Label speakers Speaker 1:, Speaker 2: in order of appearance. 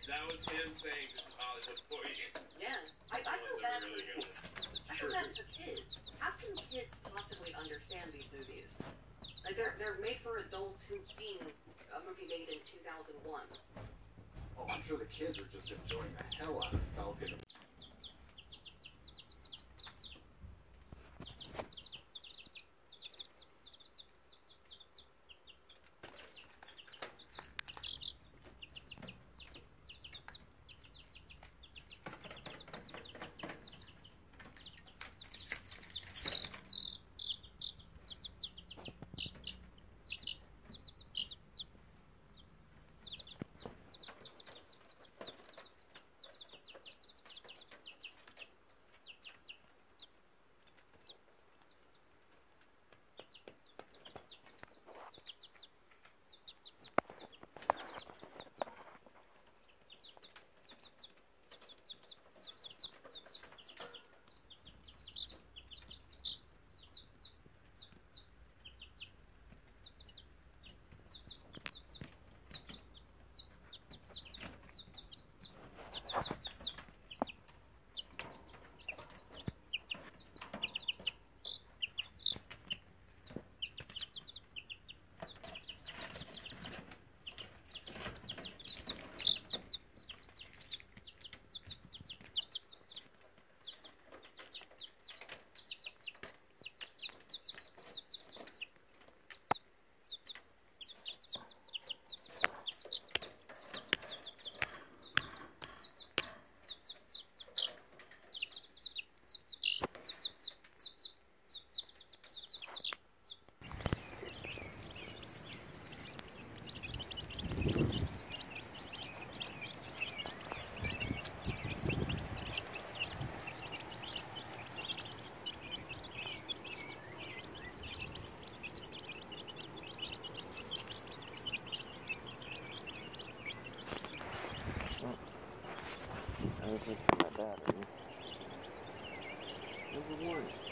Speaker 1: That was him saying this is Hollywood for you.
Speaker 2: Yeah. I feel bad for I feel bad for kids. How can kids possibly understand these movies? Like they're made for adults who've seen a movie made in 2001.
Speaker 3: Oh, I'm sure the kids are just enjoying the hell out of Falcon.
Speaker 4: I would take my battery. Number one.